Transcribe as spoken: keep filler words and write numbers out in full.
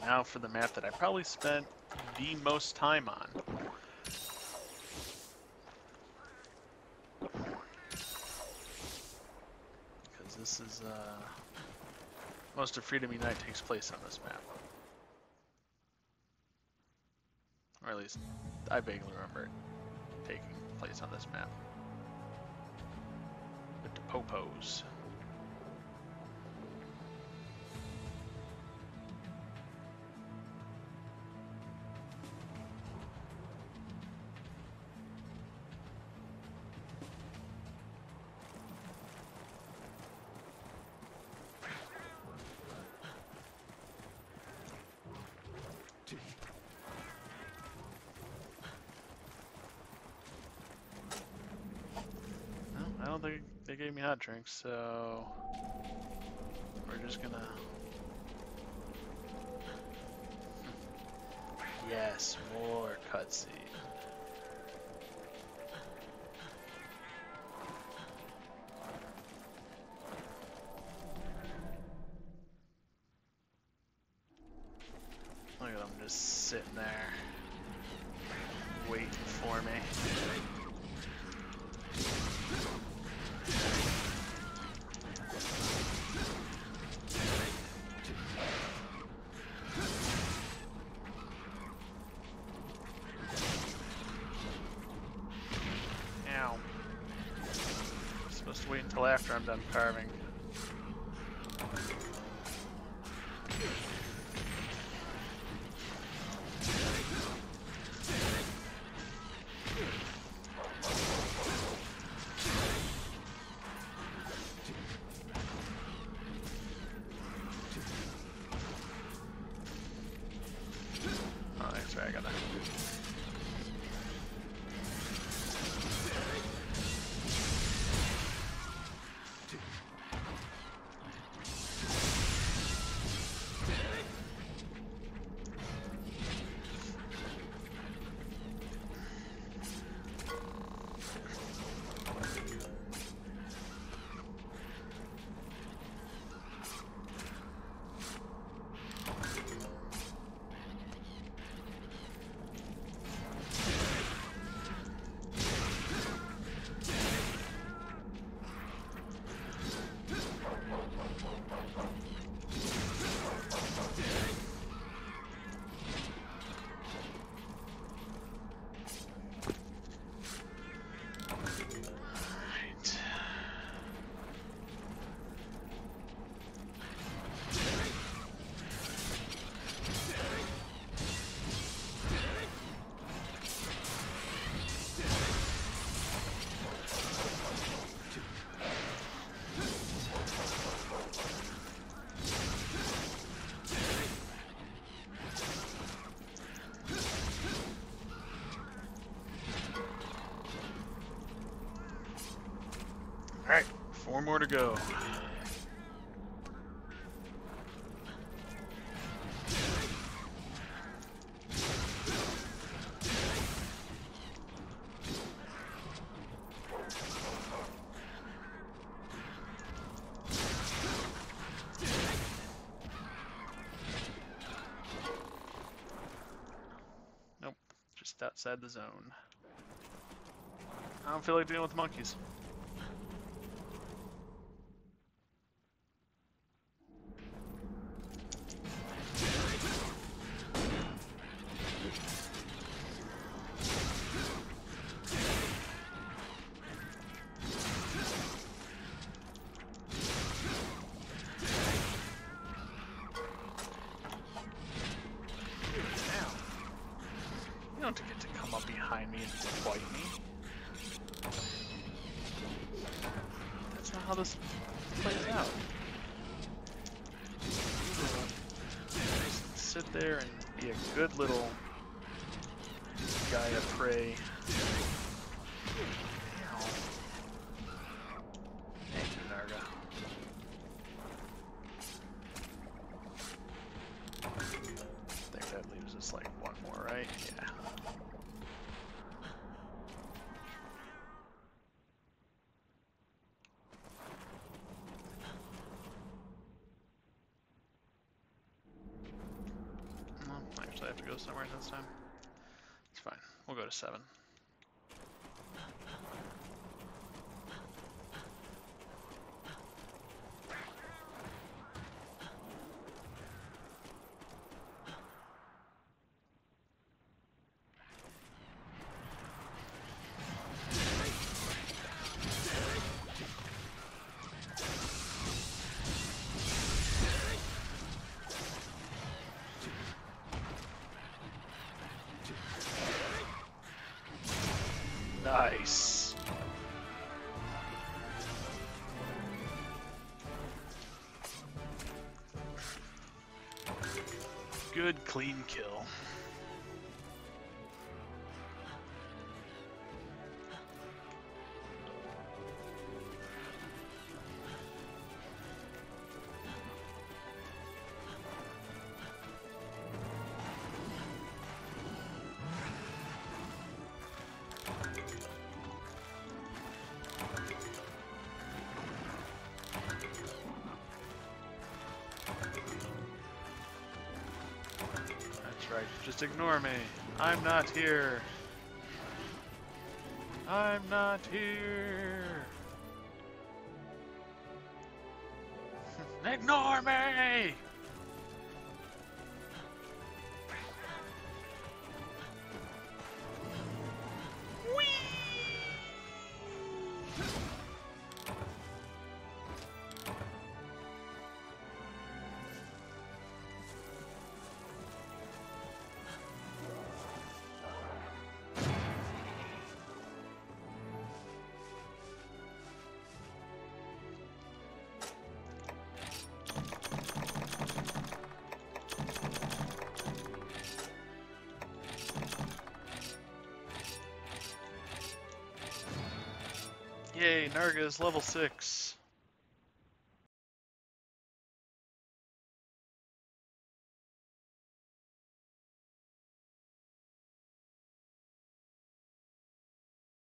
now for the map that I probably spent the most time on. Because this is, uh, most of Freedom Unite takes place on this map. Or at least, I vaguely remember it taking place on this map. With the popos. I don't think they gave me hot drinks, so we're just gonna... Yes, more cutscene. Look at them just sitting there, waiting for me. Supposed to wait until after I'm done carving. Oh, that's right, I gotta... Alright, four more to go. Nope, just outside the zone. I don't feel like dealing with monkeys. You don't get to come up behind me and fight me. That's not how this plays out. Just sit there and be a good little Giaprey. Thank you, Narga. I think that leaves us like one more, right? Yeah. I have to go somewhere this time. It's fine. We'll go to seven. Nice. Good clean kill. Right, just ignore me. I'm not here. I'm not here. Ignore me! Yay, Narga's level six.